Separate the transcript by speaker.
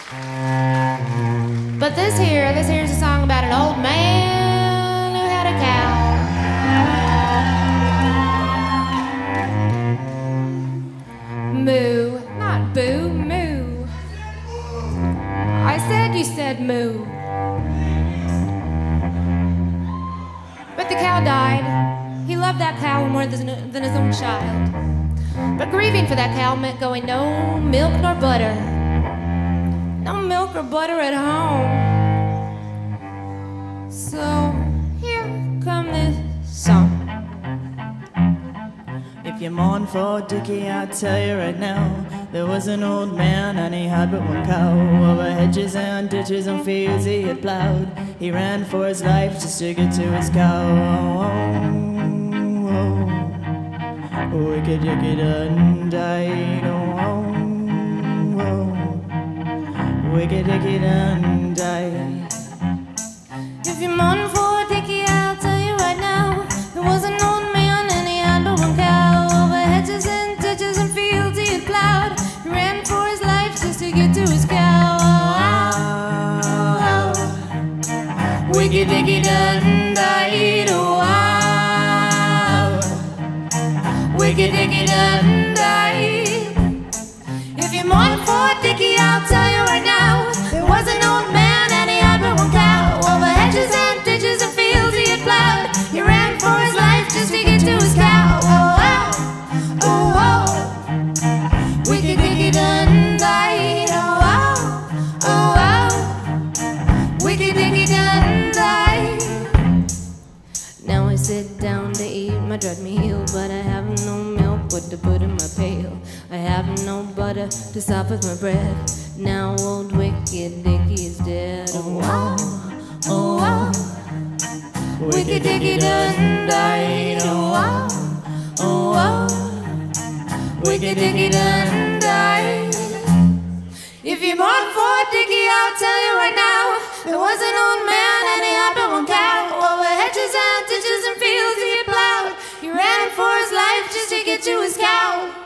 Speaker 1: But this here's a song about an old man who had a cow. Moo, not boo, moo. I said you said moo. But the cow died. He loved that cow more than his own child. But grieving for that cow meant going no milk nor butter. No milk or butter at home. So here come this song.
Speaker 2: If you mourn for Dickie, I'll tell you right now, there was an old man and he had but one cow. Over hedges and ditches and fields he had plowed. He ran for his life just to get to his cow. Wicked Dickie done died. Wicked Dickie done died.
Speaker 1: If you mourn for Dickie, I'll tell you right now, there was an old man and he had but one cow. Over hedges and ditches and fields he had plowed. He ran for his life just to get to his cow. Wicked Dickie done died. Wicked Dickie done died. If you mourn for Dickie, I'll tell you right now, there was an old man and he had but one cow. Over hedges and ditches and fields he had plowed. He ran for his life just to get to his cow. Wicked Dickie done died. Wicked Dickie done died. Now I sit down to eat my dread meal, but I have no milk to put in my pail. I have no butter to stop with my bread. Now old Wicked Dickie is dead. Wicked Dickie done died. Wicked Dickie done died. If you mourn for Dickie, I'll tell you right now, there was an old man and he had but one cow. Over hedges and ditches and fields he had plowed. He ran for his life just to get to his cow.